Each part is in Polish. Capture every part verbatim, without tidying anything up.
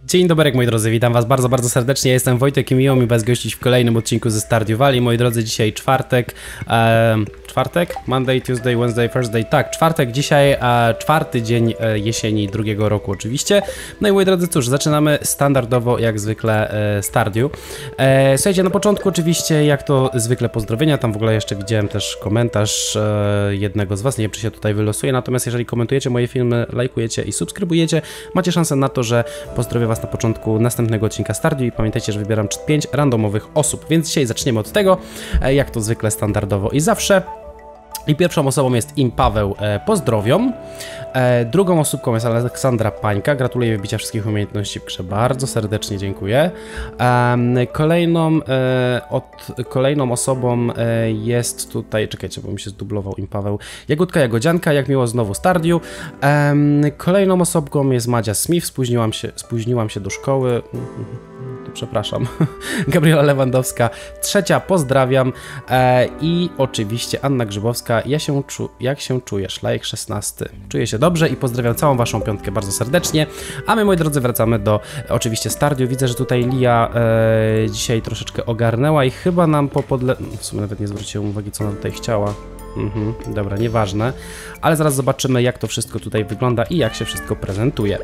Dzień dobry, moi drodzy, witam was bardzo, bardzo serdecznie. Ja jestem Wojtek i miło mi was gościć w kolejnym odcinku ze Stardew Valley. Moi drodzy, dzisiaj czwartek, e, czwartek? Monday, Tuesday, Wednesday, Thursday, tak, czwartek, dzisiaj e, czwarty dzień e, jesieni drugiego roku oczywiście. No i moi drodzy, cóż, zaczynamy standardowo jak zwykle e, Stardew. E, słuchajcie, na początku oczywiście jak to zwykle pozdrowienia, tam w ogóle jeszcze widziałem też komentarz e, jednego z was, nie wiem czy się tutaj wylosuje, natomiast jeżeli komentujecie moje filmy, lajkujecie i subskrybujecie, macie szansę na to, że pozdrowię was na początku następnego odcinka Stardew i pamiętajcie, że wybieram pięć randomowych osób, więc dzisiaj zaczniemy od tego, jak to zwykle standardowo i zawsze. I pierwszą osobą jest Im Paweł, e, pozdrowiam. E, drugą osobą jest Aleksandra Pańka, gratuluję wybicia wszystkich umiejętności w grze, bardzo serdecznie dziękuję. E, kolejną, e, od, kolejną osobą e, jest tutaj, czekajcie, bo mi się zdublował Im Paweł, Jagódka Jagodzianka, jak miło znowu Stardew. E, kolejną osobą jest Madzia Smith, spóźniłam się, spóźniłam się do szkoły. Przepraszam, Gabriela Lewandowska, trzecia, pozdrawiam e, i oczywiście Anna Grzybowska, ja się czu, jak się czujesz, lajk szesnasty, czuję się dobrze i pozdrawiam całą waszą piątkę bardzo serdecznie, a my, moi drodzy, wracamy do oczywiście Stardew. Widzę, że tutaj Lia e, dzisiaj troszeczkę ogarnęła i chyba nam po podle... w sumie nawet nie zwróciłem uwagi, co ona tutaj chciała. Mhm, dobra, nieważne, ale zaraz zobaczymy, jak to wszystko tutaj wygląda i jak się wszystko prezentuje.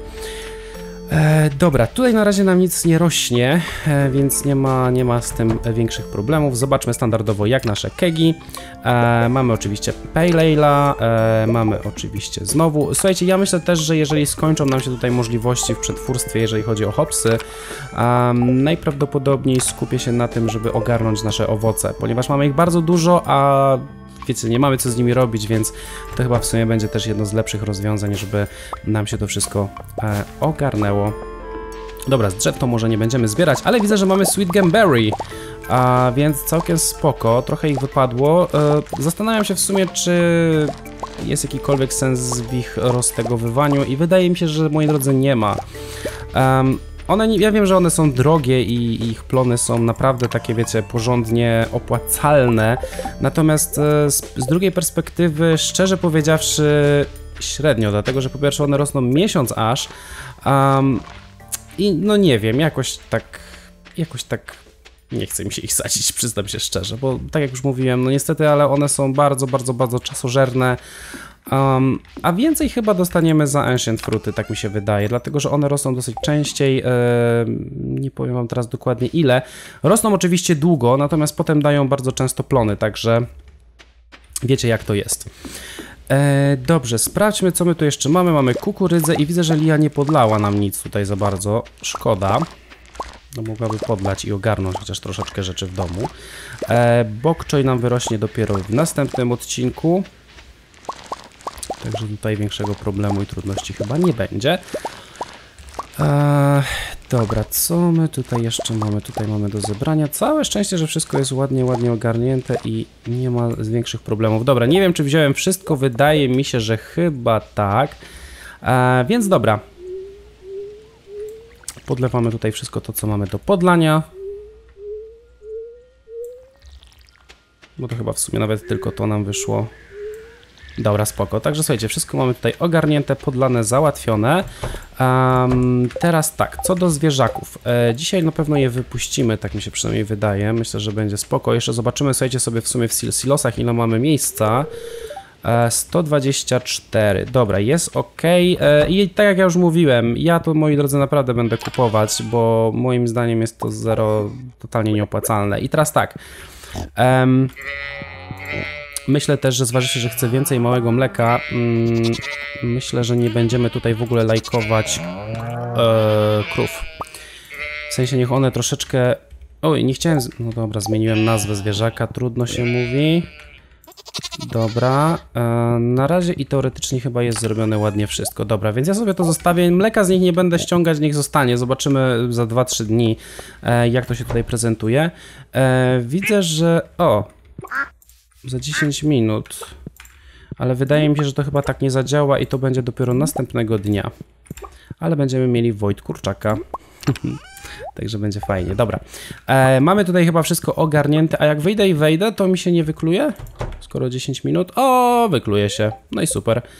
E, dobra, tutaj na razie nam nic nie rośnie, e, więc nie ma, nie ma z tym większych problemów. Zobaczmy standardowo jak nasze kegi. E, mamy oczywiście Pale Ale'a, e, mamy oczywiście znowu. Słuchajcie, ja myślę też, że jeżeli skończą nam się tutaj możliwości w przetwórstwie, jeżeli chodzi o hopsy, e, najprawdopodobniej skupię się na tym, żeby ogarnąć nasze owoce, ponieważ mamy ich bardzo dużo, a wiecie, nie mamy co z nimi robić, więc to chyba w sumie będzie też jedno z lepszych rozwiązań, żeby nam się to wszystko e, ogarnęło. Dobra, z drzew to może nie będziemy zbierać, ale widzę, że mamy Sweet Gamberry, a więc całkiem spoko, trochę ich wypadło. E, zastanawiam się w sumie, czy jest jakikolwiek sens w ich roztegowywaniu i wydaje mi się, że, moi drodzy, nie ma. Um, One, ja wiem, że one są drogie i ich plony są naprawdę takie, wiecie, porządnie opłacalne, natomiast z, z drugiej perspektywy, szczerze powiedziawszy, średnio, dlatego, że po pierwsze one rosną miesiąc aż um, i no nie wiem, jakoś tak, jakoś tak nie chce mi się ich sadzić, przyznam się szczerze, bo tak jak już mówiłem, no niestety, ale one są bardzo, bardzo, bardzo czasożerne. Um, a więcej chyba dostaniemy za Ancient Fruity, tak mi się wydaje, dlatego że one rosną dosyć częściej, e, nie powiem wam teraz dokładnie ile. Rosną oczywiście długo, natomiast potem dają bardzo często plony, także wiecie jak to jest. E, dobrze, sprawdźmy co my tu jeszcze mamy. Mamy kukurydzę i widzę, że Lia nie podlała nam nic tutaj za bardzo, szkoda. No mogłaby podlać i ogarnąć chociaż troszeczkę rzeczy w domu. E, bok choy nam wyrośnie dopiero w następnym odcinku. Także tutaj większego problemu i trudności chyba nie będzie. Eee, dobra, co my tutaj jeszcze mamy? Tutaj mamy do zebrania. Całe szczęście, że wszystko jest ładnie, ładnie ogarnięte i nie ma większych problemów. Dobra, nie wiem czy wziąłem wszystko, wydaje mi się, że chyba tak. Eee, więc dobra. Podlewamy tutaj wszystko to, co mamy do podlania. Bo to chyba w sumie nawet tylko to nam wyszło. Dobra, spoko. Także słuchajcie, wszystko mamy tutaj ogarnięte, podlane, załatwione. Um, teraz tak, co do zwierzaków. E, dzisiaj na pewno je wypuścimy, tak mi się przynajmniej wydaje. Myślę, że będzie spoko. Jeszcze zobaczymy, słuchajcie, sobie w sumie w sil silosach, ile mamy miejsca. E, sto dwadzieścia cztery. Dobra, jest ok. E, I tak jak ja już mówiłem, ja to, moi drodzy, naprawdę będę kupować, bo moim zdaniem jest to zero totalnie nieopłacalne. I teraz tak. Um, Myślę też, że zważycie, że chcę więcej małego mleka. Hmm, myślę, że nie będziemy tutaj w ogóle lajkować e, krów. W sensie niech one troszeczkę... Oj, nie chciałem... Z... No dobra, zmieniłem nazwę zwierzaka, trudno się mówi. Dobra, e, na razie i teoretycznie chyba jest zrobione ładnie wszystko. Dobra, więc ja sobie to zostawię. Mleka z nich nie będę ściągać, niech zostanie. Zobaczymy za dwa trzy dni, e, jak to się tutaj prezentuje. E, widzę, że... O! Za dziesięć minut, ale wydaje mi się, że to chyba tak nie zadziała i to będzie dopiero następnego dnia, ale będziemy mieli Wojt Kurczaka. Także będzie fajnie, dobra. E, mamy tutaj chyba wszystko ogarnięte, a jak wyjdę i wejdę, to mi się nie wykluje? Skoro dziesięć minut, o, wykluje się, no i super.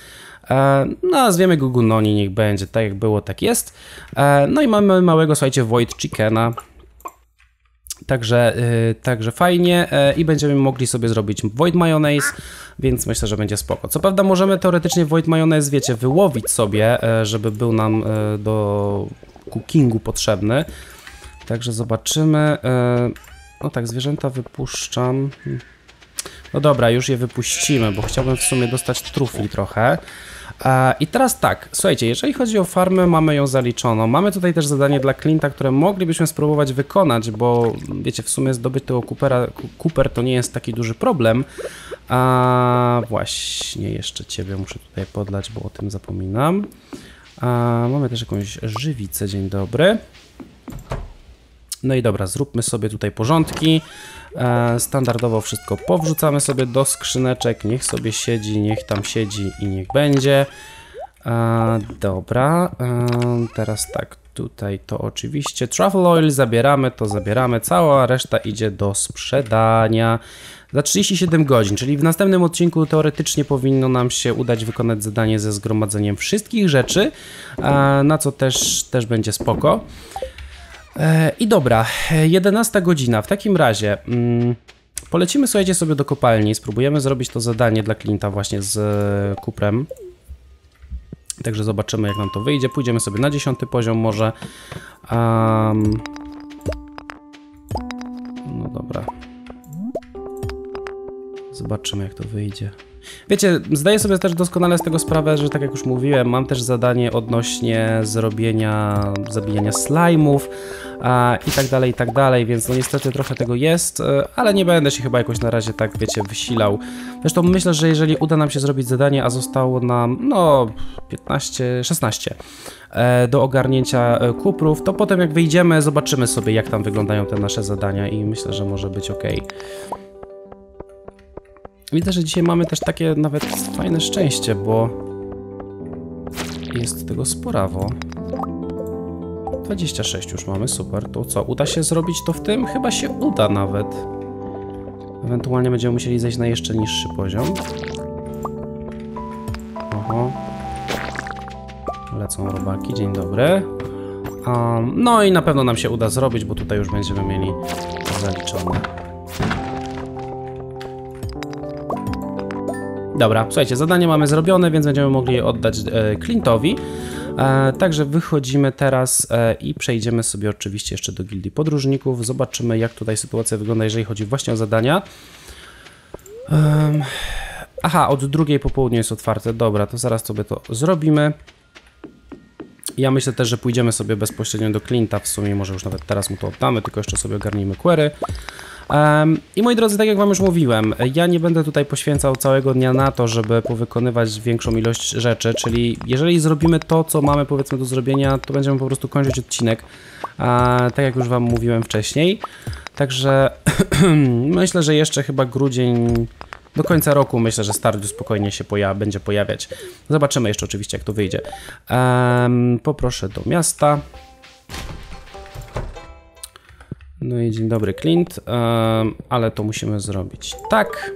E, nazwiemy go Gunoni, niech będzie, tak jak było, tak jest. E, no i mamy małego, słuchajcie, Void Chickena. Także, yy, także fajnie yy, i będziemy mogli sobie zrobić Void Mayonnaise, więc myślę, że będzie spoko. Co prawda możemy teoretycznie Void Mayonnaise, wiecie, wyłowić sobie, yy, żeby był nam yy, do cookingu potrzebny. Także zobaczymy. Yy, no tak, zwierzęta wypuszczam. No dobra, już je wypuścimy, bo chciałbym w sumie dostać trufli trochę. I teraz tak, słuchajcie, jeżeli chodzi o farmę, mamy ją zaliczoną. Mamy tutaj też zadanie dla Clint'a, które moglibyśmy spróbować wykonać, bo wiecie, w sumie zdobyć tego Coopera, Cooper to nie jest taki duży problem. A właśnie, jeszcze ciebie muszę tutaj podlać, bo o tym zapominam. A, mamy też jakąś żywicę, dzień dobry. No i dobra, zróbmy sobie tutaj porządki. E, standardowo wszystko powrzucamy sobie do skrzyneczek. Niech sobie siedzi, niech tam siedzi i niech będzie. E, dobra, e, teraz tak, tutaj to oczywiście truffle oil zabieramy, to zabieramy. Cała reszta idzie do sprzedania za trzydzieści siedem godzin, czyli w następnym odcinku teoretycznie powinno nam się udać wykonać zadanie ze zgromadzeniem wszystkich rzeczy, e, na co też, też będzie spoko. I dobra, jedenasta godzina. W takim razie mm, polecimy, słuchajcie, sobie do kopalni. Spróbujemy zrobić to zadanie dla Clint'a właśnie z Cooperem. Także zobaczymy, jak nam to wyjdzie. Pójdziemy sobie na dziesiąty poziom może. Um, no dobra. Zobaczymy, jak to wyjdzie. Wiecie, zdaję sobie też doskonale z tego sprawę, że tak jak już mówiłem, mam też zadanie odnośnie zrobienia, zabijania slajmów a, i tak dalej, i tak dalej, więc no niestety trochę tego jest, ale nie będę się chyba jakoś na razie tak, wiecie, wysilał. Zresztą myślę, że jeżeli uda nam się zrobić zadanie, a zostało nam, no, piętnaście, szesnaście e, do ogarnięcia e, kuprów, to potem jak wyjdziemy, zobaczymy sobie, jak tam wyglądają te nasze zadania i myślę, że może być ok. Widzę, że dzisiaj mamy też takie nawet fajne szczęście, bo jest tego sporawo. dwadzieścia sześć już mamy, super. To co, uda się zrobić to w tym? Chyba się uda nawet. Ewentualnie będziemy musieli zejść na jeszcze niższy poziom. Oho. Lecą robaki, dzień dobry. Um, no i na pewno nam się uda zrobić, bo tutaj już będziemy mieli zaliczone. Dobra, słuchajcie, zadanie mamy zrobione, więc będziemy mogli je oddać e, Clint'owi. E, także wychodzimy teraz e, i przejdziemy sobie oczywiście jeszcze do gildii podróżników. Zobaczymy, jak tutaj sytuacja wygląda, jeżeli chodzi właśnie o zadania. Um, aha, od drugiej po południu jest otwarte. Dobra, to zaraz sobie to zrobimy. Ja myślę też, że pójdziemy sobie bezpośrednio do Clint'a. W sumie może już nawet teraz mu to oddamy, tylko jeszcze sobie ogarnijmy query. Um, I moi drodzy, tak jak wam już mówiłem, ja nie będę tutaj poświęcał całego dnia na to, żeby powykonywać większą ilość rzeczy, czyli jeżeli zrobimy to, co mamy powiedzmy do zrobienia, to będziemy po prostu kończyć odcinek, a, tak jak już wam mówiłem wcześniej. Także myślę, że jeszcze chyba grudzień, do końca roku myślę, że Stardew spokojnie się poja będzie pojawiać. Zobaczymy jeszcze oczywiście, jak to wyjdzie. Um, poproszę do miasta. No i dzień dobry, Clint, um, ale to musimy zrobić tak.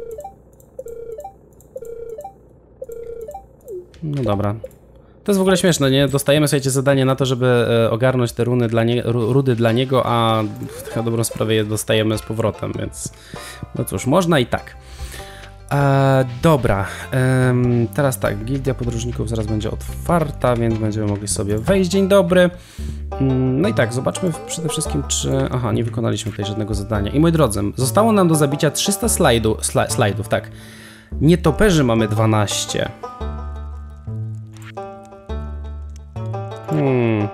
No dobra. To jest w ogóle śmieszne, nie? Dostajemy, słuchajcie, zadanie na to, żeby e, ogarnąć te runy dla nie rudy dla niego, a na dobrą sprawę je dostajemy z powrotem, więc no cóż, można i tak. E, dobra, e, teraz tak, gildia podróżników zaraz będzie otwarta, więc będziemy mogli sobie wejść. Dzień dobry. No i tak, zobaczmy przede wszystkim, czy... Aha, nie wykonaliśmy tutaj żadnego zadania. I moi drodzy, zostało nam do zabicia trzysta slajdu, sla, slajdów, tak. Nietoperzy mamy dwanaście. Hmm.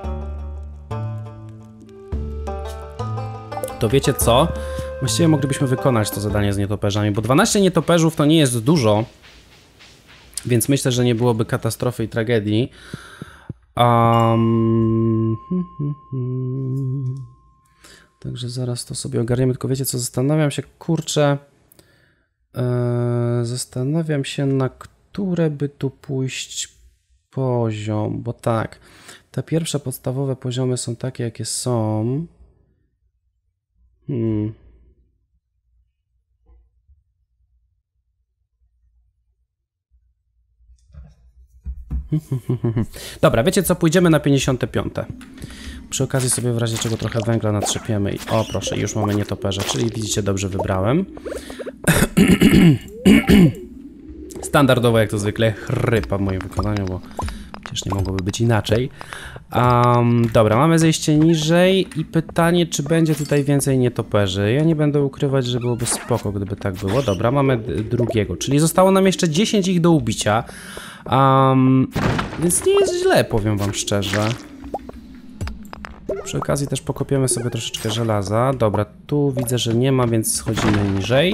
To wiecie co? Właściwie moglibyśmy wykonać to zadanie z nietoperzami, bo dwanaście nietoperzów to nie jest dużo, więc myślę, że nie byłoby katastrofy i tragedii. Um, hmm, hmm, hmm. Także zaraz to sobie ogarniemy, tylko wiecie co, zastanawiam się, kurczę, yy, zastanawiam się, na które by tu pójść poziom, bo tak, te pierwsze podstawowe poziomy są takie, jakie są. Hmm. Dobra, wiecie co? Pójdziemy na pięćdziesiąte piąte. Przy okazji sobie w razie czego trochę węgla natrzepiemy i o proszę, już mamy nietoperza, czyli widzicie, dobrze wybrałem. Standardowo jak to zwykle chrypa w moim wykonaniu, bo przecież nie mogłoby być inaczej. Um, dobra, mamy zejście niżej i pytanie, czy będzie tutaj więcej nietoperzy. Ja nie będę ukrywać, że byłoby spoko, gdyby tak było. Dobra, mamy drugiego, czyli zostało nam jeszcze dziesięć ich do ubicia. Um, więc nie jest źle, powiem wam szczerze. Przy okazji też pokopiemy sobie troszeczkę żelaza. Dobra, tu widzę, że nie ma, więc schodzimy niżej.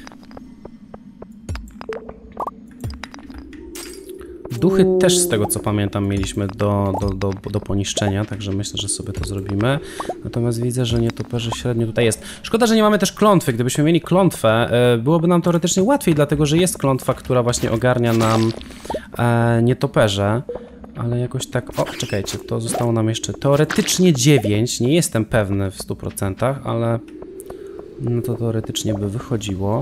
Duchy też z tego co pamiętam mieliśmy do, do, do, do poniszczenia, także myślę, że sobie to zrobimy. Natomiast widzę, że nietoperzy średnio tutaj jest. Szkoda, że nie mamy też klątwy. Gdybyśmy mieli klątwę, byłoby nam teoretycznie łatwiej, dlatego że jest klątwa, która właśnie ogarnia nam e, nietoperze. Ale jakoś tak... O, czekajcie, to zostało nam jeszcze teoretycznie dziewięć. Nie jestem pewny w stu procentach, ale no to teoretycznie by wychodziło.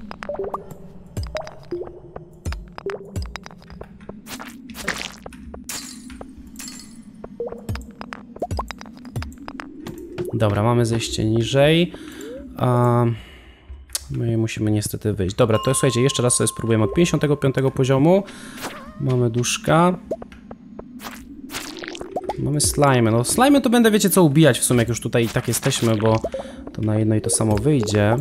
Dobra, mamy zejście niżej. A my musimy niestety wyjść. Dobra, to słuchajcie, jeszcze raz sobie spróbujemy od pięćdziesiątego piątego poziomu. Mamy duszka. Mamy slime. No slime to będę, wiecie co, ubijać w sumie, jak już tutaj i tak jesteśmy, bo to na jedno i to samo wyjdzie.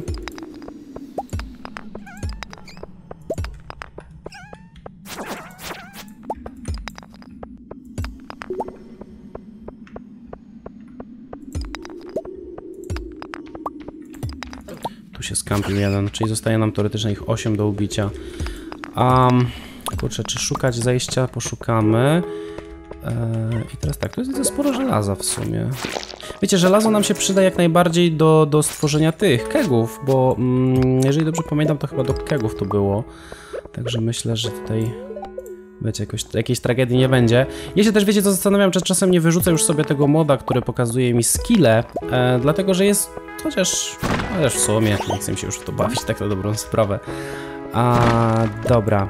Tu się skampił jeden, czyli zostaje nam teoretycznie ich osiem do ubicia. Um, kurczę, czy szukać zejścia? Poszukamy. I teraz tak, tu jest widzę sporo żelaza w sumie. Wiecie, żelazo nam się przyda jak najbardziej do, do stworzenia tych kegów, bo mm, jeżeli dobrze pamiętam, to chyba do kegów to było. Także myślę, że tutaj wiecie, jakoś, jakiejś tragedii nie będzie. Ja się też, wiecie co, zastanawiam, czy czasem nie wyrzucę już sobie tego moda, który pokazuje mi skille, e, dlatego, że jest chociaż, chociaż w sumie nie chcę mi się już w to bawić, tak na dobrą sprawę. A, dobra.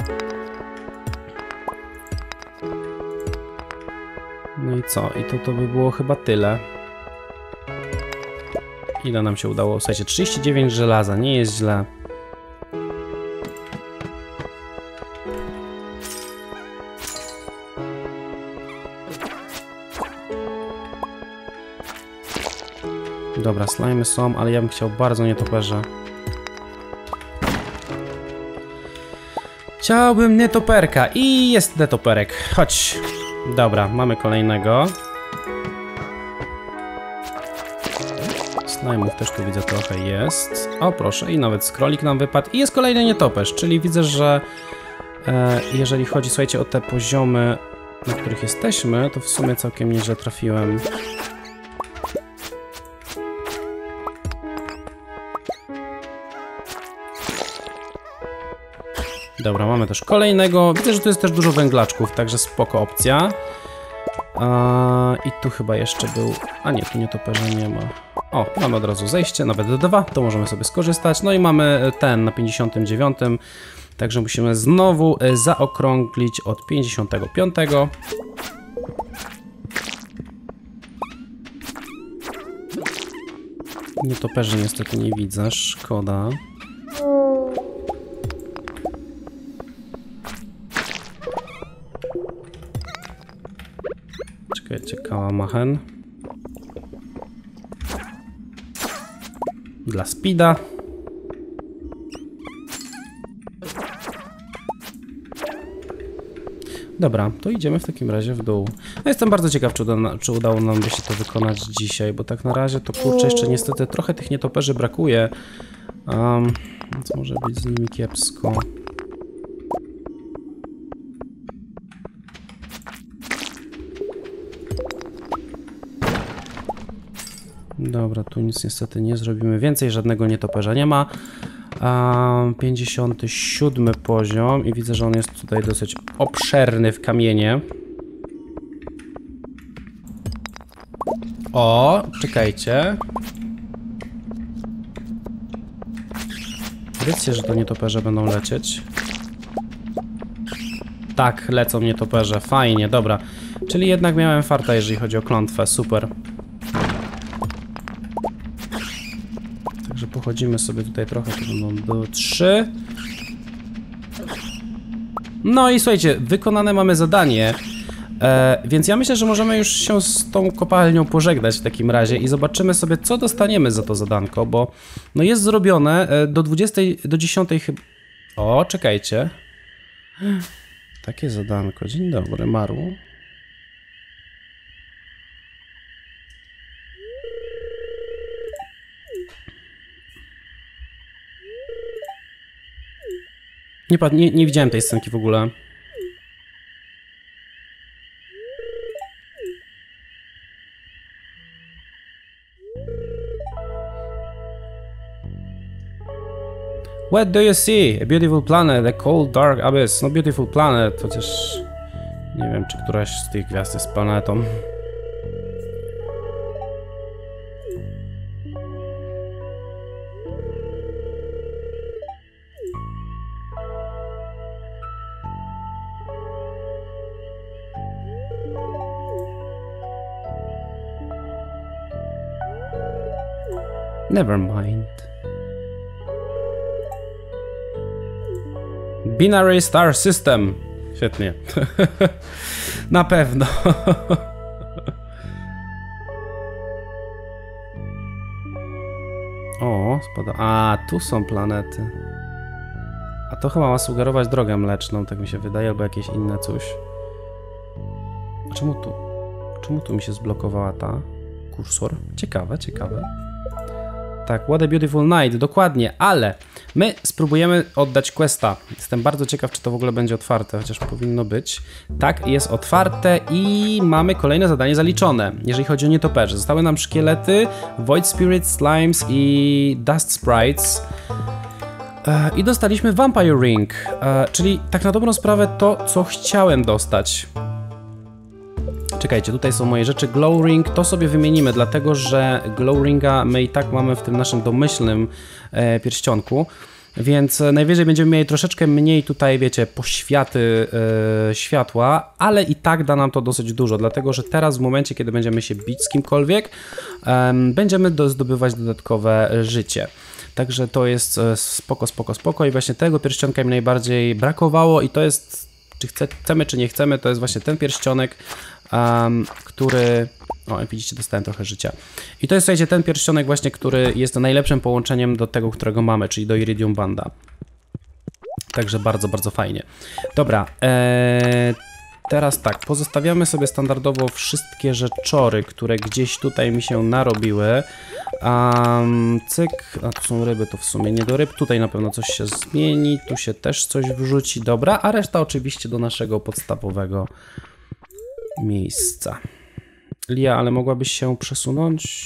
No i co? I to, to by było chyba tyle. Ile nam się udało? Słuchajcie, trzydzieści dziewięć żelaza, nie jest źle. Dobra, slimy są, ale ja bym chciał bardzo nietoperze. Chciałbym nietoperka i jest nietoperek. Chodź. Dobra, mamy kolejnego. Slime'ów też tu widzę trochę jest. O proszę, i nawet skrolik nam wypadł. I jest kolejny nietoperz, czyli widzę, że e, jeżeli chodzi, słuchajcie, o te poziomy, na których jesteśmy, to w sumie całkiem nieźle trafiłem. Dobra, mamy też kolejnego. Widzę, że tu jest też dużo węglaczków, także spoko opcja. A, i tu chyba jeszcze był... A nie, tu nietoperza nie ma. O, mamy od razu zejście, nawet dwa, to możemy sobie skorzystać. No i mamy ten na pięćdziesiątym dziewiątym. Także musimy znowu zaokrąglić od pięćdziesiątego piątego. Nietoperzy niestety nie widzę, szkoda. Czekajcie, kałamachen. Dla speeda. Dobra, to idziemy w takim razie w dół. No jestem bardzo ciekaw, czy, uda, czy udało nam by się to wykonać dzisiaj, bo tak na razie to kurczę, jeszcze niestety trochę tych nietoperzy brakuje. Um, więc może być z nimi kiepsko. Dobra, tu nic niestety nie zrobimy więcej, żadnego nietoperza nie ma. Um, pięćdziesiąty siódmy poziom i widzę, że on jest tutaj dosyć obszerny w kamienie. O, czekajcie. Wiecie, że to nietoperze będą lecieć. Tak, lecą nietoperze, fajnie, dobra. Czyli jednak miałem farta, jeżeli chodzi o klątwę, super. Także pochodzimy sobie tutaj trochę, to będą do trzy. No i słuchajcie, wykonane mamy zadanie. E, więc ja myślę, że możemy już się z tą kopalnią pożegnać w takim razie i zobaczymy sobie, co dostaniemy za to zadanko, bo no jest zrobione e, do dwudziestej, do dziesiątej chyba... O, czekajcie. Takie zadanko. Dzień dobry, Maru. Nie, nie, nie widziałem tej scenki w ogóle. What do you see? A beautiful planet, a cold, dark abyss. No beautiful planet, chociaż nie wiem, czy któraś z tych gwiazd jest planetą. Never mind. Binary Star System. Świetnie. Na pewno. O, spada. A, tu są planety. A to chyba ma sugerować drogę mleczną, tak mi się wydaje, albo jakieś inne coś. A czemu tu? Czemu tu mi się zblokowała ta kursor? Ciekawe, ciekawe. Tak, what a beautiful night, dokładnie, ale my spróbujemy oddać questa. Jestem bardzo ciekaw, czy to w ogóle będzie otwarte, chociaż powinno być. Tak, jest otwarte i mamy kolejne zadanie zaliczone, jeżeli chodzi o nietoperze. Zostały nam szkielety, Void Spirits, Slimes i Dust Sprites. I dostaliśmy Vampire Ring, czyli tak na dobrą sprawę to, co chciałem dostać. Czekajcie, tutaj są moje rzeczy. Glow Ring, to sobie wymienimy, dlatego że Glow Ringa my i tak mamy w tym naszym domyślnym e, pierścionku, więc najwyżej będziemy mieli troszeczkę mniej tutaj, wiecie, poświaty e, światła, ale i tak da nam to dosyć dużo, dlatego że teraz w momencie, kiedy będziemy się bić z kimkolwiek, e, będziemy do, zdobywać dodatkowe życie. Także to jest spoko, spoko, spoko i właśnie tego pierścionka mi najbardziej brakowało i to jest, czy chce, chcemy, czy nie chcemy, to jest właśnie ten pierścionek, Um, który... O, jak widzicie, dostałem trochę życia. I to jest, słuchajcie, ten pierścionek właśnie, który jest najlepszym połączeniem do tego, którego mamy, czyli do Iridium Banda. Także bardzo, bardzo fajnie. Dobra, ee, teraz tak, pozostawiamy sobie standardowo wszystkie rzeczory, które gdzieś tutaj mi się narobiły. Um, cyk, a tu są ryby, to w sumie nie do ryb. Tutaj na pewno coś się zmieni, tu się też coś wrzuci, dobra, a reszta oczywiście do naszego podstawowego miejsca. Lia, ale mogłabyś się przesunąć?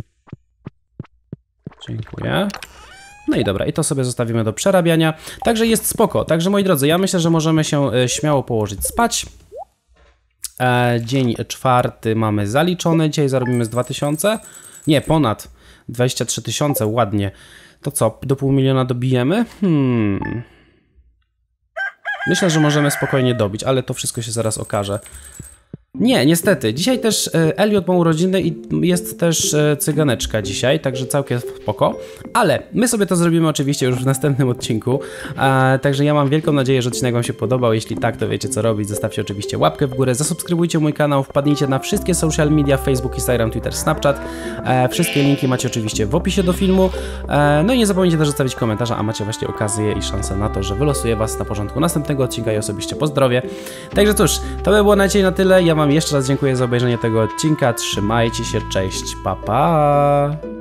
Dziękuję. No i dobra, i to sobie zostawimy do przerabiania. Także jest spoko. Także moi drodzy, ja myślę, że możemy się e, śmiało położyć spać. E, dzień czwarty mamy zaliczony. Dzisiaj zarobimy z dwa tysiące. Nie, ponad dwadzieścia trzy tysiące, ładnie. To co, do pół miliona dobijemy? Hmm... Myślę, że możemy spokojnie dobić, ale to wszystko się zaraz okaże. Nie, niestety. Dzisiaj też e, Elliot ma urodziny i jest też e, cyganeczka dzisiaj, także całkiem spoko. Ale my sobie to zrobimy oczywiście już w następnym odcinku. E, także ja mam wielką nadzieję, że odcinek wam się podobał. Jeśli tak, to wiecie co robić. Zostawcie oczywiście łapkę w górę, zasubskrybujcie mój kanał, wpadnijcie na wszystkie social media, Facebook, Instagram, Twitter, Snapchat. E, wszystkie linki macie oczywiście w opisie do filmu. E, no i nie zapomnijcie też zostawić komentarza, a macie właśnie okazję i szansę na to, że wylosuję was na porządku następnego odcinka i osobiście pozdrowię. Także cóż, to by było na dzisiaj na tyle. Ja wam jeszcze raz dziękuję za obejrzenie tego odcinka. Trzymajcie się, cześć, pa pa!